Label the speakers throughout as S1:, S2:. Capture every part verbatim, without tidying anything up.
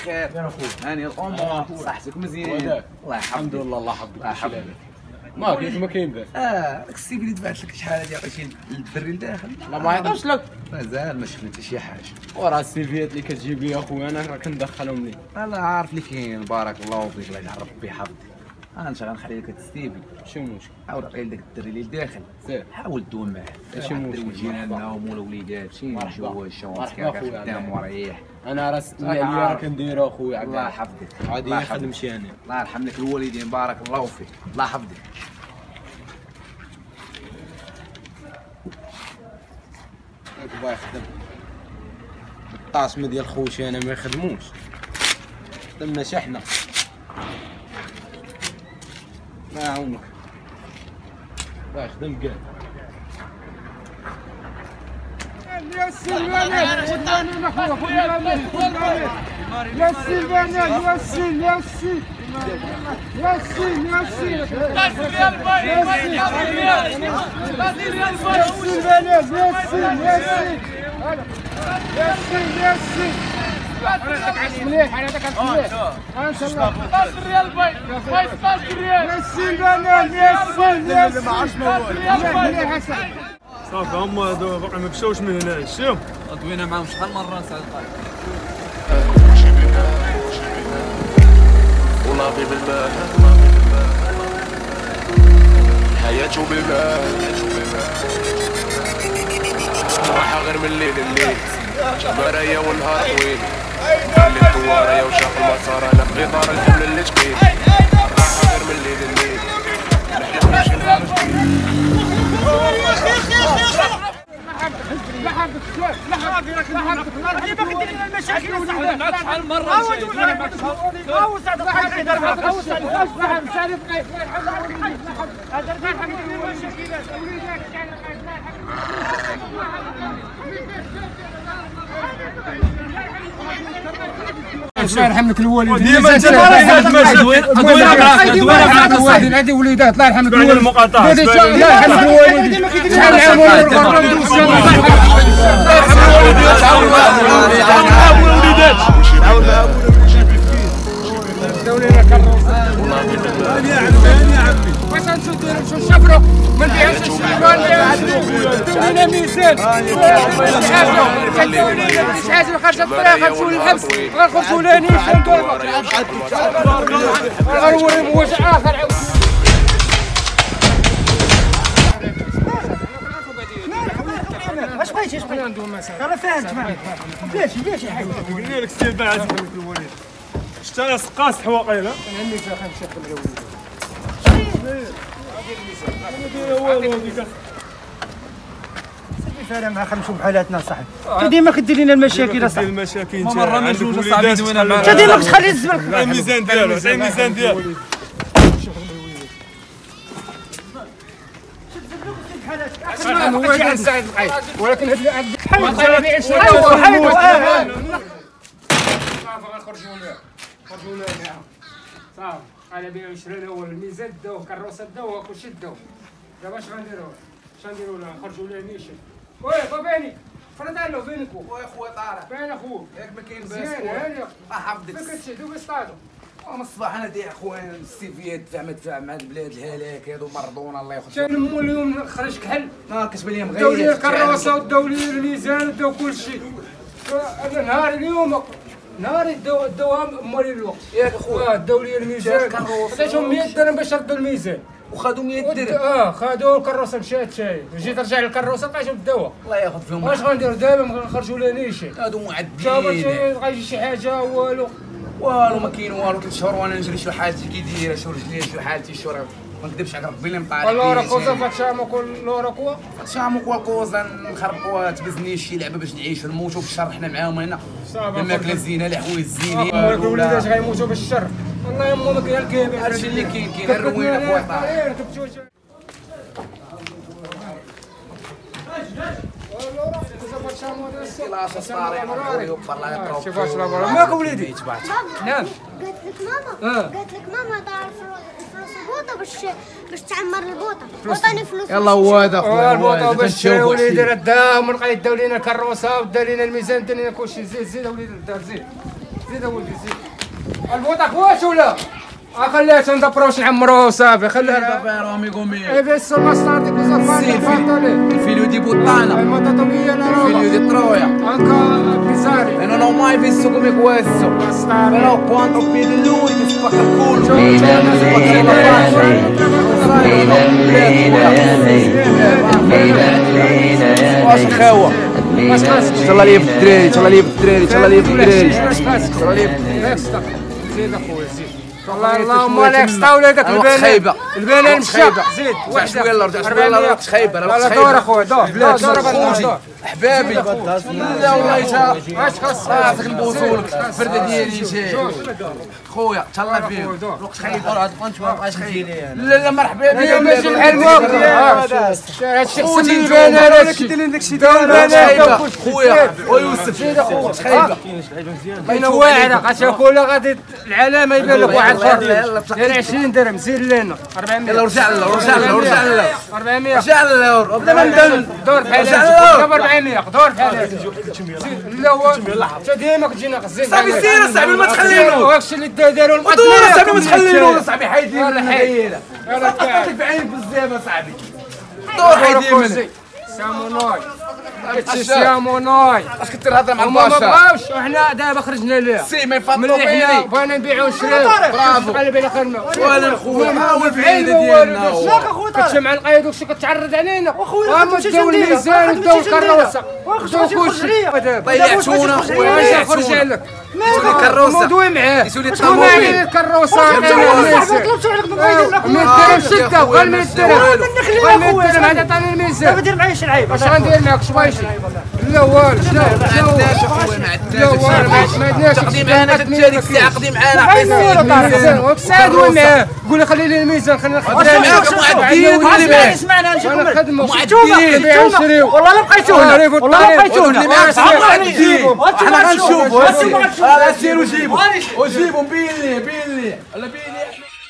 S1: بخير يا اخويا. هاني الامور صحتك مزيان؟ الله يحفظك.
S2: الحمد لله. الله يحفظك.
S1: الله يحفظك.
S2: ما كيف ما كاين باس.
S1: اه داك السيف اللي دفعت لك شحال هادي عطيتي للدري لداخل؟
S2: لا ما عيطاش لك.
S1: مازال ما شفنا حتى شي حاجه.
S2: وراه السيفيات اللي كتجيب لي اخويا انا راه كندخلهم ليه.
S1: الله عارف اللي كاين. بارك الله فيك. الله يعرف ربي يحفظك. انت غنخلي لك السيفي.
S2: شي مشكل.
S1: حاول عطي لك الدري اللي لداخل. حاول دوم معاه.
S2: ماشي مشكل.
S1: جيراننا ومول وليدات شي نشوفوا الشوط خدام وريح.
S2: انا راس اللي راه كنديرو اخويا عبد
S1: الله يحفظك.
S2: غادي نخدم شي انا.
S1: الله يرحم لك الوالدين. بارك الله فيك. الله يحفظك.
S2: بغا يخدم الطاسمه ديال خوتي انا ما يخدموش. خدمنا شحنه. ما عمرك بغا يخدم كاع.
S3: يا سلماني يا سلماني اخويا خذ يا سلماني يا سل يا سل يا سل يا سل قاسم يا الباي يا سلماني يا سل يا سل يا سل يا سل مليح على ذاك مليح ما شاء الله. خمسطاش ريال باي خمسطاش ريال يا سلماني يا سل يا سل ما عرفتش ما هو
S4: صافي هما هادو باقي ما مشاوش من هنا. شوف
S5: طوينا معاهم شحال مره سعد القائد.
S6: وناضي بالماء الحياة بالماء راحة غير من الليل الليل جمرايا والنهار طويل خلي الدوارة وشاف المسار انا في اطار الحمل اللي تقيل راحة غير من الليل الليل نحلم نمشي نهار جديد.
S3: لحق الشوال لحق لحق اللي باغي دير لنا المشاكل وصاحبي شحال مره عاود عاود سعد القائد يدير عاود سعد القائد سالف قايد هذا القايد حق المشاكلات وليدات كاع الله يرحم لك الوالدين.
S4: ديما انت ادوير ادوير معاك
S3: الوالدين عندي وليدات الله يرحم لك
S4: الوالدين. المقاطعه
S3: الله يرحم لك الوالدين. شحال واش نشدو نمشيو نشفرو ما نبيعوش الشيبان ديروا لنا ميزان كنديروا لنا شي حاجه خارجه الطريق غنمشيو للحبس غنخرجوا لها نيشان غنوريهم وجه اخر عاود. اش بغيتي اش بغيتي ندوي مثلا راه فاهم تمام فيهاش فيهاش حاجه
S4: قلنا لك السير بعد الوالد شتا انا سقاس حواقيله
S3: انا الميزان غنمشي نخدم الوليدات. فعلا مع خمسة بحالاتنا صاحبي. انت ديما كدير لنا المشاكل اصاحبي.
S4: المشاكل
S5: ما مره ما جوج اصاحبي دوينا معاك.
S3: انت ديما كتخلي الزبل.
S4: الميزان ديالو الميزان ديالو
S3: هو سعد القايد ولكن هاد حيد حيد حيد صافي غنخرجوا لها خرجوا لها صافي على بيع وشرا الاول الميزان داو كروسه داو كلشي داو. دابا اش غنديروا اش غنديروا لها نخرجوا لها نيشان. وي طاباني فرض له بينكم
S1: خويا خويا طارق
S3: فين اخوك
S1: ياك ما كاين باس.
S3: مزيان هاني
S1: الله يحفظك.
S3: فين كتشدوا بيصطادوا
S1: من الصباح انا دايع خويا السيفيات دفع ما دفع مع البلاد الهلاك هادو مرضونا الله ياخذ.
S3: كان مول اليوم خرج كحل
S1: ما كتبان لي مغير.
S3: داو لي الكراسه وداو لي الميزان وداو كلشي. انا نهار اليوم نهار داو داوها موري الوقت
S1: ياك اخويا.
S3: داو لي الميزان عطيتهم مية درهم باش ردوا الميزان
S1: وخذوا مية درهم.
S3: اه خذوا الكروسه مشات شاي جيت رجع للكروسه لقيتهم داوها.
S1: الله ياخذ فيهم.
S3: واش غندير دابا نخرجوا لها نيشان
S1: هادو معدين.
S3: جابت غيجي شي حاجه والو
S1: والو ما كاين والو. ثلاث شهور وانا نجري شو حالتي كي دايره شو رجلي شو حالتي شو راه ما نكذبش على ربي اللي مطالع.
S3: والله راه كوزا فاتشامو كل لورا كوا
S1: فاتشامو كوا كوزا نخربوا تبزني شي لعبه باش نعيشوا نموتوا بالشر حنا معاهم هنا. الماكله الزينه الحوايج الزينين.
S3: الوليدات غيموتوا بالشر والله يما ما كاين الكيبي.
S1: هادشي اللي كاين كاين الروينه خويا طارق. لا صاري يكبر الله يقرب.
S3: شوف واش راه ماك وليدي نعم.
S7: قالت لك ماما قالت لك ماما دار الفلوس البوطه باش باش تعمر البوطه عطاني فلوس.
S1: يلا هو هذا خويا
S3: البوطه باش وليدي راه داهم لقيت داو لينا الكروسه ودار لينا الميزان دار لينا كلشي. زيد زيد وليدي دار زيد زيد اولدي زيد البوطه كواش ولا خليها تندبروش نعمروها وصافي خليها
S1: راهم يقومي
S3: اي فيسو الماستر ديك الزفان
S1: الفيديو دي بوطانا
S3: الموطه طويله انا
S1: الفيديو دي ترويا
S3: انكا بيزاري
S1: انا non mai visto come questo però quando vedi lui ti spacca il culo واش خاوه
S3: واش خاصك
S1: ان شاء الله ليا في الدراري ان شاء الله ليا في الدراري ان شاء الله ليا في الدراري
S3: واش خاصك ان شاء الله ليا في الدراري زيد اخويا زيد والله اللهم لك سطاولة داك البنان
S1: خايبه
S3: البنان مشى زيد
S1: رجع شويه لا رجع شويه لا راه خايبه راه
S3: لا دور اخويا دور دور دور
S1: احبابي لا والله تا
S3: واش خاصك
S1: راسك نبوسولك الفرده ديالي جاي خويا تهلا فيك الوقت خايبه راه مابقاش خايب لا لا مرحبا بك
S3: ماشي بحال الموقف هادشي خصني البنان هادشي دير داكشي ديال البنان
S1: خويا ويوسف خايبه
S3: بين واعره غتاكل غادي العلامه يبان لك واحد فرد دير عشرين درهم زيد لنا أربعمية
S1: يلا رجع له رجع له رجع له
S3: أربعمية
S1: رجع له بلا ما ندم
S3: دور بحال هكا دابا أربعمية دور بحال هكا لا هو انت ديما كتجينا غزين
S1: صاحبي سير صاحبي ما تخلينوش
S3: واش اللي داروا
S1: ودور صاحبي ما تخلينوش صاحبي حيدي
S3: ولا حيد
S1: عطيك بعينك بزاف صاحبي دور حيدي مني
S3: ساموناي هادشي ساموناي
S1: اش كنت تهضر مع
S3: هما ما
S1: البشر
S3: بغاوش وحنا دابا خرجنا ليه
S1: سي ما يفضلوا
S3: ملي حنا
S1: فيني
S3: بغينا نبيعو ونشريو
S1: برافو
S3: على بالي خيرنا
S1: ولا خويا حاول بعيده ديالنا
S3: كتجمع القايد وكلشي كتعرض علينا وخويا داو الميزان وداو الكروسه وداو كلشي
S1: ضيعتونا خويا
S3: واش خرج عليك
S1: الكروسه
S3: الموضوع معاه
S1: يسولي
S3: شكون
S1: الطوموبيل
S3: عليه الكروسه طلبتو عليك مية درهم شده بغا مية درهم بغا مية درهم هذا عطاني الميزان
S8: دير معايا شي لعيبه
S3: اش غندير معاك شويشي لا والو شنو
S1: ما عندناش اخويا ما
S3: لا والو
S1: عندناش
S3: ما عندناش
S1: تقدي معانا التالي الساعه قدي معانا
S3: الميزان وكساد وين معاه قول لي خلي لي الميزان خلينا نخدم
S1: معاك معدين واللي معاك
S8: اسمعنا نجيكم
S3: انا خدمه
S1: معدين
S3: نبيعو ونشريو
S8: والله لا بقيتونا والله لا بقيتونا
S1: اللي معاك معدين احنا غنشوفوا راه سيروا جيبوا وجيبوا بين لي بين لي ولا بين لي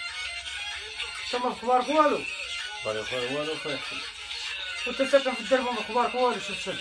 S8: ما اخبارك والو والو والو خويا كنت ساكن في الدرب ما اخبارك والو شو تسد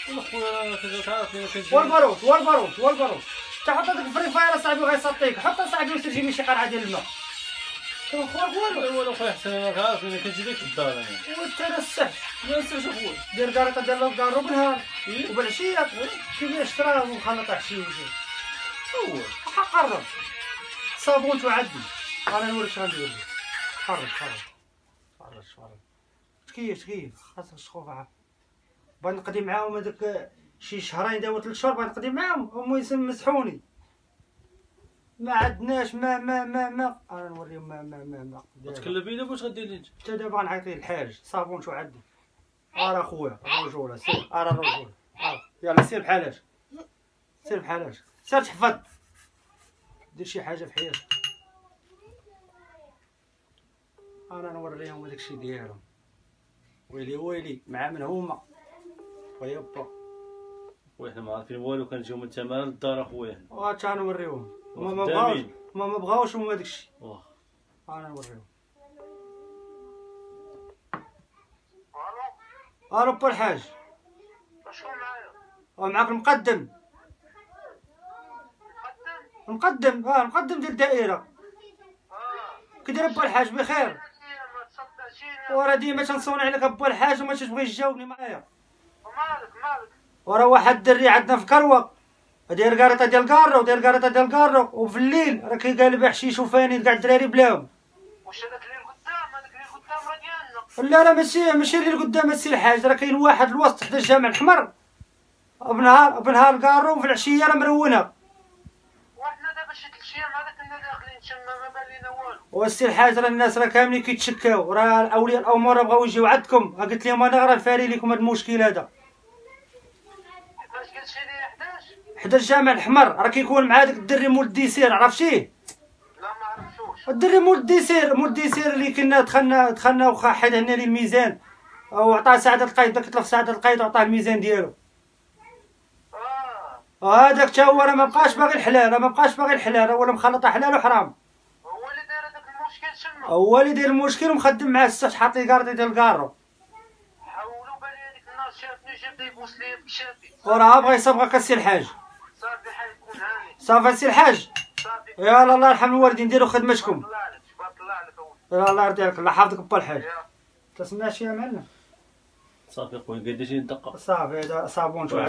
S8: والباروت والباروت والباروت تحط هذاك الفري فاير صاحبي غيسطيك حط صاحبي وترجي لي شي قرعه ديال الماء كون اخبارك والو
S4: والو خويا حسن انا عارف انا كنت جيت في الدار انا
S8: وانت راه السحب ما نساش اخويا دير كارطه ديال الكارو بالنهار وبالعشيه كيفاش اشتراه ومخلط عشيه وزيد هو حق قرب صابون تعدي انا نوريك اش غندير لك خرج خرج خرج خرج تكيف تكيف خاصك تخوف عا بغيت نقضي معاهم هذاك شي شهرين داو ثلاث شهور بغيت نقضي معاهم هما يسمسحوني ما عندناش ما ما ما ما انا نوريهم ما ما ما ما
S4: تكلفينا باش غدير لي انت
S8: حتى دابا غنعيط ليه الحاج صابون تعدي ارا خويا الرجوله سير ارا الرجوله يلا سير بحالاش سير بحالاش سير تحفظ دير شي حاجه في حياتك انا نوريهم هذاك الشيء ديالهم ويلي ويلي مع من هما ويبا
S4: وحنا ما عارفين والو كنجيو من تماره للدار اخويا
S8: واش نوريهم هما ما بغاوش هما ما بغاوش هما داك الشيء
S4: واه
S8: انا نوريهم الو با الحاج
S9: شكون معايا؟
S8: ومعاك المقدم المقدم اه المقدم ديال الدائره كي داير با الحاج بخير وراه ديما تنصوني عليك با الحاج وما تبغيش تجاوبني معايا
S9: ومالك مالك
S8: وراه واحد الدري عندنا في كروه داير كارطه ديال كارو داير كارطه ديال كارو وفي الليل راه كيقالب حشيش وفاني كاع الدراري بلاهم
S9: واش هذاك اللي قدام هذاك اللي قدام راه ديالنا
S8: لا راه ماشي ماشي اللي قدام السي الحاج راه كاين واحد الوسط حدا الجامع الحمر بنهار بنهار كارو في العشيه راه مرونه
S9: وحنا دابا شي ثلاث ايام هذا كنا داخلين تما ما بان لينا والو
S8: والسي الحاج راه الناس راه كاملين كيتشكاو راه اولياء الامور بغاو يجيو عندكم قلت لهم انا راه فاري لكم هذا المشكل هذا
S9: كيفاش قلتي لي حداش
S8: حدا الجامع الحمر راه كيكون مع داك الدري مول الديسير عرفتيه
S9: لا ما عرفتوش
S8: الدري مول الديسير مول الديسير اللي كنا دخلنا دخلنا وخا حيد هنا لي الميزان وعطاه سعاده القايد داك طلق سعاده القايد وعطاه الميزان ديالو
S9: اه
S8: هذاك تا هو راه ما بقاش باغي الحلال راه ما بقاش باغي الحلال ولا مخلطه حلال وحرام
S9: هو اللي داير هذاك المشكل تما
S8: هو اللي داير المشكل ومخدم معاه الساعه حاط لي كارطي ديال الكارو
S9: حاولوا بالي هذيك الناس شافني جا بدا يبوس ليا بكشافي
S8: وراه بغا يصبغك السي الحاج
S9: صافي حيكون هاني
S8: صافي سي الحاج. يلا الله يرحم الوالدين ديروا خدمتكم. يلا الله يرضي عليك، الله يحفظك با الحاج. تسمع شي يا معلم؟
S2: صافي خويا قداش الدقه؟
S8: صافي هذا صابون شويه.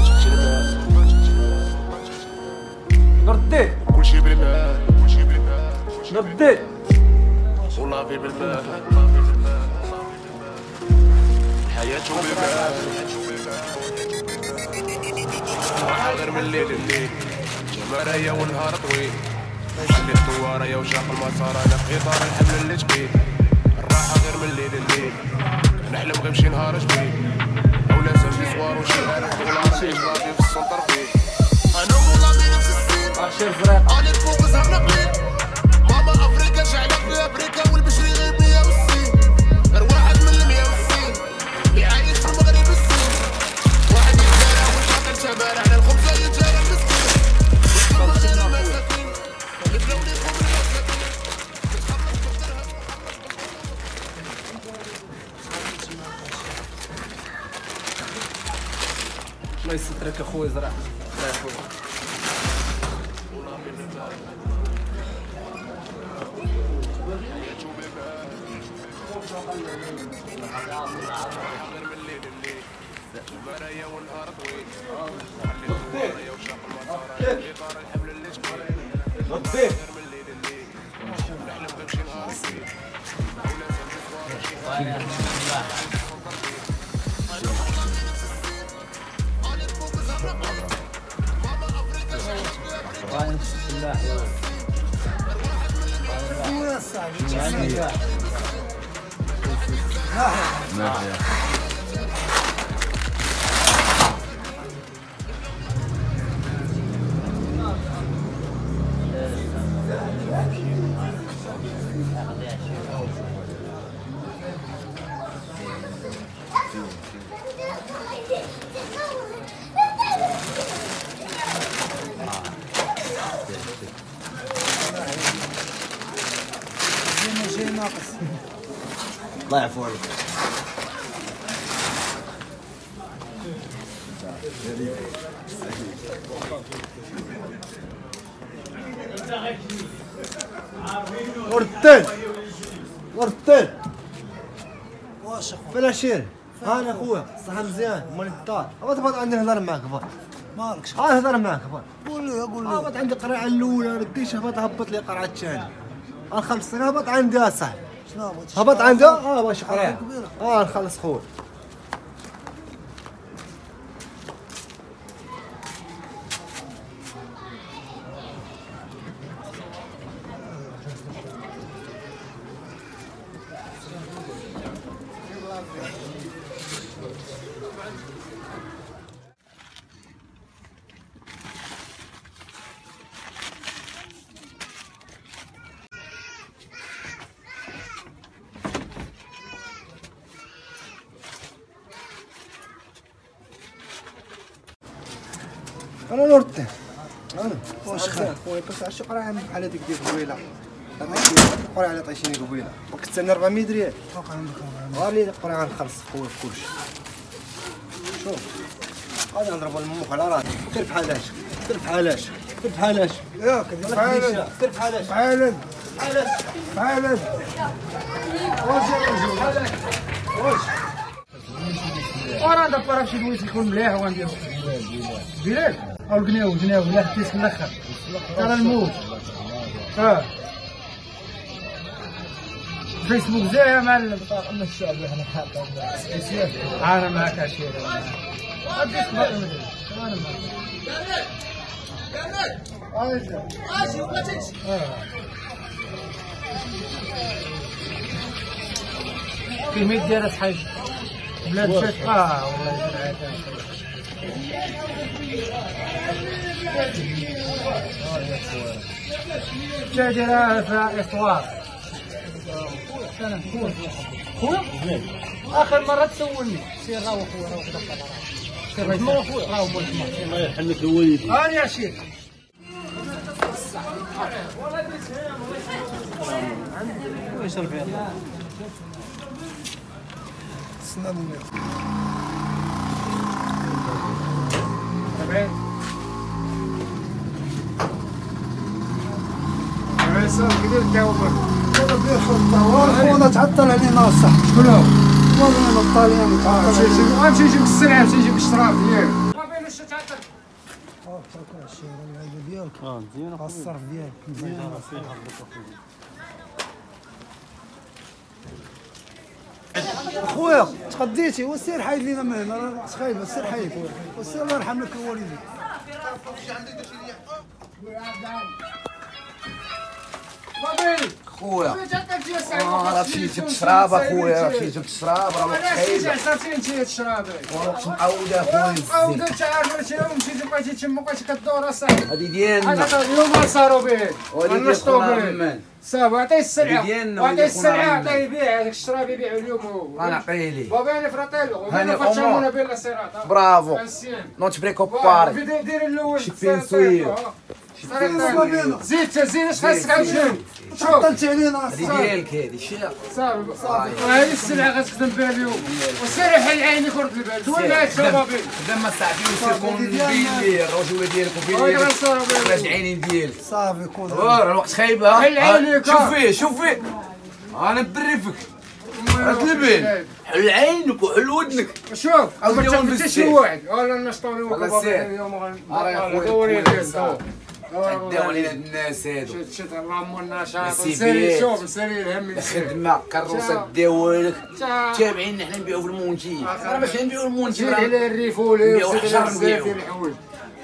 S5: نردي
S6: كلشي بالمال كلشي بالمال
S5: نردي
S6: والله في بالمال الحياة بالمال راحة غير من الليل الليل جمالية والنهار طويل خلي الدوارة وشاق المسار انا في اطار الحمل اللي تقيل الراحة غير من الليل الليل نحلم غير بشي نهار جميل اولا سامي صوار وشي عارف دولار نعيش راسي في السنتر فيه انا والله من نفس السين
S5: عشير زريق
S6: انا الفوق زهرنا قليل ماما افريقيا شعلة في امريكا والبشري غير مية وستين غير واحد من المية وستين اللي عايش في المغرب السين واحد يتجارى والباطل شبارع على الخبزة يتجارى المسكين والصبر غير المساكين البلوني فوق المساكين تتخبط تقدرها
S5: الله يسترك اخويا زرع الله يحفظك.
S6: جمالية والنهار طويل خلي الدوارة وشاق المسار في اطار الحمل اللي تقيل غير من الليل الليل نحلم بمشي نهار طويل اولا سامي صوار وشي عارف
S2: الله يعفو عليك.
S10: ورتين ورتين واش اخويا فين الشير؟ هاني اخويا صحة مزيان مال الدار هبط هبط عندي نهضر معاك هبط مالكش ها نهضر معاك هبط قول لي قول لي هبط عندي قرعة الأولى رديش هبط هبط لي قرعة الثانية الخمس هبط عندي يا صاحبي هبط عندي اه باش قرعة اه نخلص خويا انا نورتين انا واش خير خويا كنت عرفتي قرعه بحال هذيك ديال قبيله قرعه اللي عطيتيني قبيله وكتستنى أربعمية ريال فوق عندك غير لي قرعه نخلص خويا في كلشي شوف غادي نضربوا لموك على راسك سير بحالاش سير بحالاش سير بحالاش ياك بحالاش سير بحالاش بحالاش بحالاش بحالاش واش واش واش
S8: وانا ندبر شي دويس يكون مليح وغنديرو ديريكت او القناو جناو لا حتى في الاخر ترى الموت اه فيسبوك زي يا معلم بطاقة من الشعب احنا حاطين انا معاك هادشي غادي تبقى انا معاك ماشي بغيتيش كمية ديال الحاج بلاد فاش اه والله يجعل جا دايرها في اسوار خويا اخر مره تسولني سير راهو خويا راهو كذا سير راهو خويا راهو مول تما
S2: الله يرحمك الوالد
S8: هاني يا شيخ واش ربي تسنى نبداو
S10: والله بيه خطه خونا تعطل علينا الصح. شكون هو؟ والله الطاليان تعطل.
S8: غنمشي نجيب السلعه نمشي نجيب الشراب ديالي. ما بينوش تعطل.
S10: اه ترك الشيء العيبه ديالك. اه مزيان الصرف ديالك مزيان. خويا تقديتي وسير حيد لينا من هنا راه خايبه سير حيد وسير الله يرحم لك الوالدين.
S1: خويا راه مشيت جبت الشراب اخويا مشيت جبت الشراب راه الوقت خايب
S8: عرفتي انت الشراب
S1: والوقت معاود اخويا
S8: عاود انت عارف انت مشيتي بقيتي تما بقيتي كدور اصاحبي
S1: هذه ديالنا
S8: هذا اليوم صاروا به ونشطوا به صافي عطيه السلعه عطيه السلعه عطيه يبيع هذاك الشراب يبيعو اليوم هو
S1: انا نعطيه ليه
S8: باباني فراتيلو
S1: هاني
S8: فاتشامونا بين سيراتا
S1: برافو نون تبريكو باري
S8: فيديو دير الاول
S1: شي بنسويه
S8: زيد زيد اش خاصك عاوتاني شوف
S10: عطلتي علينا
S1: هذه ديالك هذه شي
S8: صافي صافي وهذه السلعه غتخدم بها اليوم وسير حل عينيك ورد البال دوي معاك شبابي
S1: خدام ما ساعتين وسير كون بين لي الرجوله ديالك وبين لي العينين ديالك
S10: صافي كون
S1: راه الوقت خايب ها
S8: حل عينيك
S1: شوف فيه شوف فيه انا بريفك رد البال حل عينك وحل ودنك
S8: شوف ما تفتش شي واحد ولا نشطوني
S1: والله سير
S8: اليوم
S1: غندوري داو علينا الناس هادو
S8: شد شد اللهم النشاط سيري شوف نسالي الهم
S1: الخدمه كروسه ديالك تابعين حنا نبيعو في المونتي راه باش نبيعو المونتي
S8: راه على الريف ولا بزاف ديال الحوايج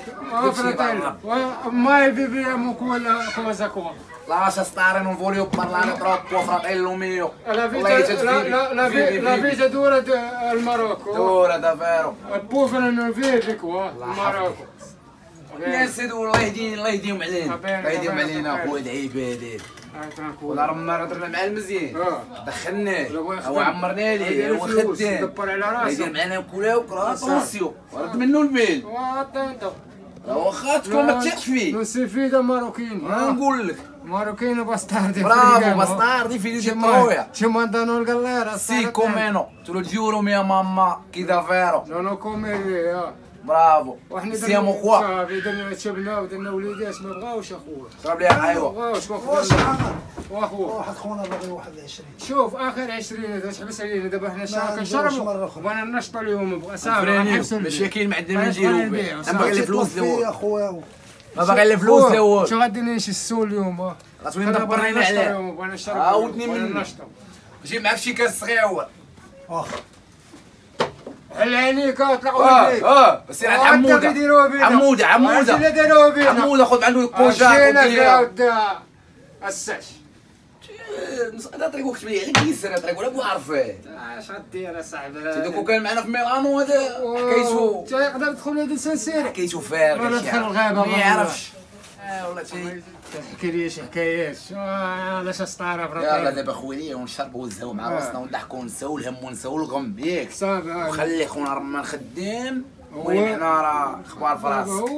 S8: ما يبي ولا كوزا كوا
S1: lascia stare non voglio parlare troppo fratello mio
S8: la vita la, la, la, la vita dura al Marocco
S1: dura davvero
S8: البوفر non vive qua in Marocco
S1: الناس هادو الله يهديهم الله يهديهم علينا الله يهديهم علينا خويا العباد والله راه ما هضرنا مع المزيان دخلناه هو عمرنا ليه هو خدام
S8: دبر على راسه
S1: يدير معنا كلاو كرا طونسيون ورد منو البال واخا تكون ما تثقش فيه
S8: نو سي فيدا ماروكين
S1: نقول لك
S8: ماروكين باستاردي
S1: برافو باستاردي في دي ترويا
S8: ci mandano il gallera
S1: sì come no te lo giuro mia mamma che davvero
S8: non ho come io
S1: برافو siamo qua
S8: درنا شبنا ودرنا وليدات ما بغاوش اخويا
S1: شرب لي ايوا
S8: ما بغاوش واخويا
S10: واحد خونا باغي واحد عشرين
S8: شوف اخر عشرين تحبس علينا دابا حنا شحال كنشربوا وانا نشطوا اليوم بغا صافي
S1: مشاكل ما عندنا ما نديرو انا باغي الفلوس
S10: الاول اخويا
S1: ما باغي الفلوس الاول
S8: شنو غادي نمشي السوق اليوم
S1: غتولي ندبر لينا عليه
S8: وانا نشرب
S1: عاودني من جيب معاك شي كاس صغير
S10: واخا
S8: حل عينيك طلعوا
S1: اه اه سير عند عموده عموده عموده عموده خذ عنده الكوجا
S8: وديها الساش
S1: هذا طريق كتب لي على كيسر طريق ولا بعرفه
S8: اش غدير اصاحبي
S1: دوك كان معنا في ميلانو هذا حكايته
S8: تيقدر يدخل هذا سنسير
S1: حكايته فارغ
S8: ولا دخل الغابه
S1: ما يعرفش اه والله شي
S8: تحكي لي شي حكايات علاش اسطاره فرا
S1: يلا دابا خويا ونشربوا ونزهوا مع راسنا ونضحكوا ونساو الهم ونساو الغم ياك
S8: صافي
S1: وخلي خونا رمان خدام المهم حنا راه اخبار في راسك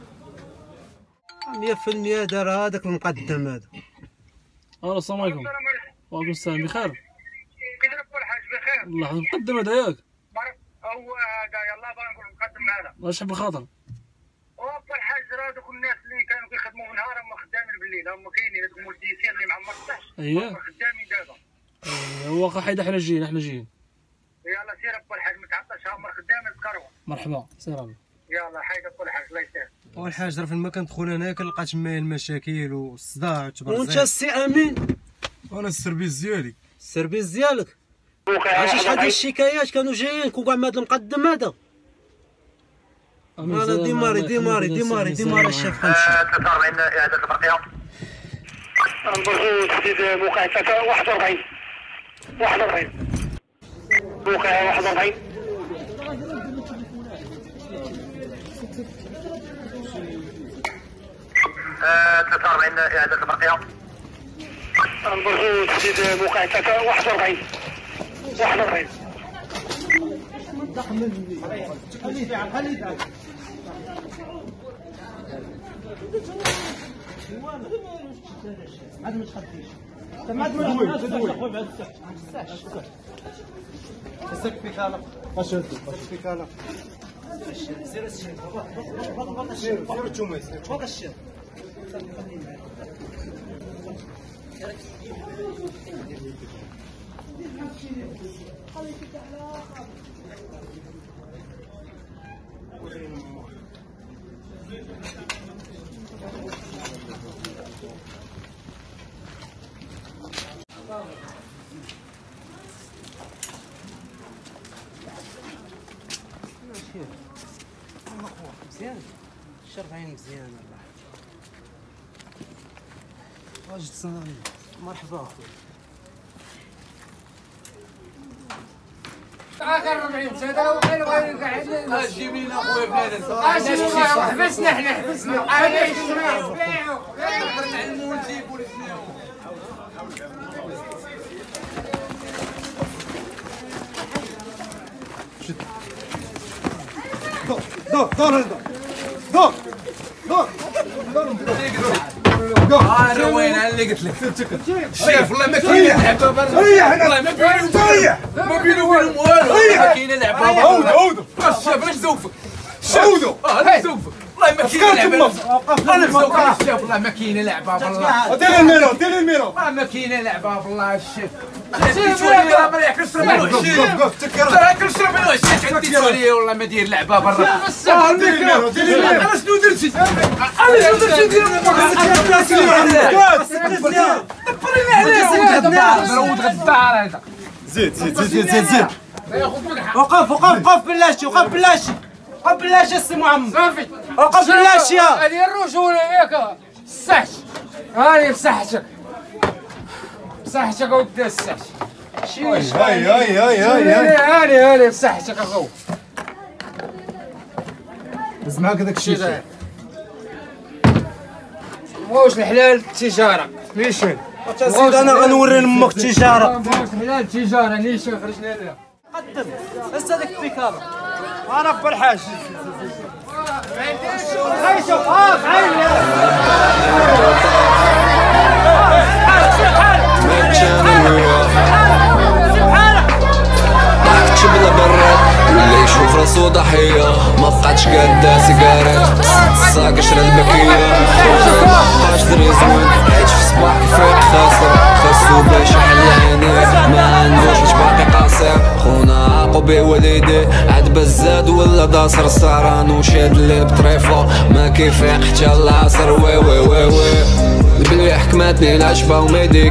S10: مية في المية دار هذاك المقدم هذا.
S11: الو السلام عليكم. وعليكم السلام بخير.
S9: كيف رب الحاج بخير؟
S11: الله يحفظك المقدم هذا ياك؟
S9: هو هذا يلاه باغي نقول مقدم معنا.
S11: الله يشرح بالخاطر.
S9: رب الحاج راه دوك الناس اللي كانوا كيخدموا بالنهار هما خدامين بالليل هما كاينين هذوك المولديسين اللي مع مرتاح.
S11: اييه.
S9: هما خدامين دابا.
S11: اييه هو واخا حيد حنا جايين حنا جايين.
S9: يلا سير رب الحاج ما تعطلش هما خدامين الكروه.
S11: مرحبا سير ابي.
S9: يلا حيد رب الحاج الله يسهل.
S12: والحاج راه فين ما كندخل انا كنلقى تما المشاكل والصداع والتبرزير.
S10: وانت السي امين؟
S12: انا السيرفيس ديالي.
S10: السيرفيس ديالك؟ عرفتي شحال ديال الشكايات كانوا جايين كوع مع هذا المقدم هذا؟ انا ديماري ديماري ديماري ديماري الشيف غنمشي.
S9: ثلاثة وأربعين اعاده البرقيه. نبرزو تحديد موقع ثلاثة واحد وأربعين. واحد وأربعين. موقع واحد وأربعين. ثلاثة وأربعين اعاده البرقيه. نبرزو تحديد موقع ثلاثة واحد وأربعين. واحد وأربعين.
S10: عاد ما تخديش انت ما عاد ما تخديش سكفي كالا واش سكفي كالا سير الشيخ سير سير الجمعه سير الشيخ مزيان الشرف عين مزيان الله واجد صناني مرحبا اخويا
S3: اخر أربعين سنه لو حلو غير قاعد
S1: جيب لنا اخويا بنادم
S3: حبسنا احنا حبسنا علاش نبيعوا
S1: نعلموا ونجيبوا لنا
S10: دور دور دور دور دور
S1: انا وين انا اللي قلت لك شايف والله ما كاين لعبه برا والله ما بيني وبين ما بيني وبين والو ما كاين لعبه برا
S10: عود عود
S1: شاف انا زوفك
S10: عودوا
S1: اه زوفك والله ما كاين لعبه انا زوفك شاف والله ما كاين لعبه بالله
S10: دير الميرو دير الميرو
S1: والله ما كاين لعبه بالله الشيف شوف يا برا كسر منو ترى كسر منو الشيخ عندي سوري والله ما دير لعبه برا
S10: اه دير الميرو دير الميرو
S1: انا شنو درتي انا شنو درتي ندير دبريني عليه برود غدار هذا
S10: زيد زيد زيد زيد زيد
S3: وقف وقف وقف بلاشي وقف بلاشي وقف بلاشي السي محمد صافي وقف بلاشي هذه الرجوله ياك السحش هاني بصحتك بصحتك اودي السحش
S10: هاي هاي هاي هاي هاي
S3: هاني هاني بصحتك اخو
S10: هز معاك هذاك الشيء
S3: واش الحلال التجاره نيشان
S10: سيدي انا غنوري لامك التجاره
S3: واش الحلال التجاره نيشان خرجنا لها
S10: قدم هز هذاك البيكابه انا بالحاج
S3: هاي شوف اه عيني
S6: شبله برا اللي يشوف راسو ضحية ما بقاتش قادة سيجارات الصاق شرا البكية مبقاش دري زوين عيش في صباح كيفاك خاسر خاصو باش يحل عينيه ما عندوش باش باقي قاصر خونا عاقو بيه وليديه عاد بزاد ولا داصر سهران وشاد ليه بطريفة ما كيفاق حتى العصر وي وي وي وي البلي حكماتني العشبة وميديك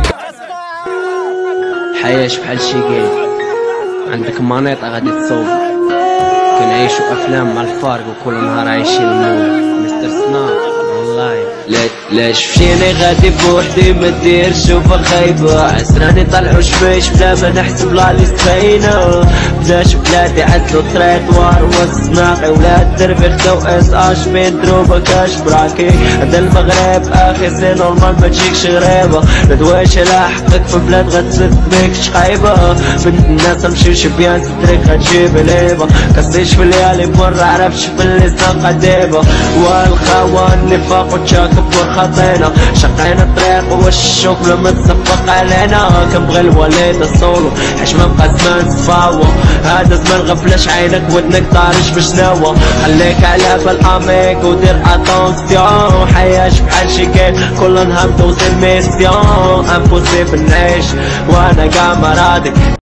S13: حياش بحال شي قايد عندك مانيطة غادي تصوب كنعيشو افلام مع الفارق وكل نهار عايشين المول مستر سناب والله لاش فيني غادي بوحدي ما دير شوفة خايبة عسراني طلعو شبيش بلا ما نحسب لا لي ستفينة بلاش بلادي عدلو تريطوار والصناقي ولاد دربي خداو اس اش بين دروبة كاش براكي هدا المغرب اخي زي نورمال ما تجيكش غريبة ندواش لاحقك في بلاد غتسد بيك شقايبة بنت الناس نمشي شبيان ستريك غتجيب ليبة كصيش في الليالي مر عرفتش في اللسان قديبة والخوان نفاق وتشاكب خطينا شقينا الطريق والشوك لما تصفق علينا كنبغي الوليد الصولو حشمة بقى زمان تفاوى هذا زمان غفلش عينك ودنك طارش بشناوة خليك على بالاميك ودير اتونسيون حياش بحال شي كيف كل نهار توصل ميسيون امبوسيبل نعيش وانا كاع مرادك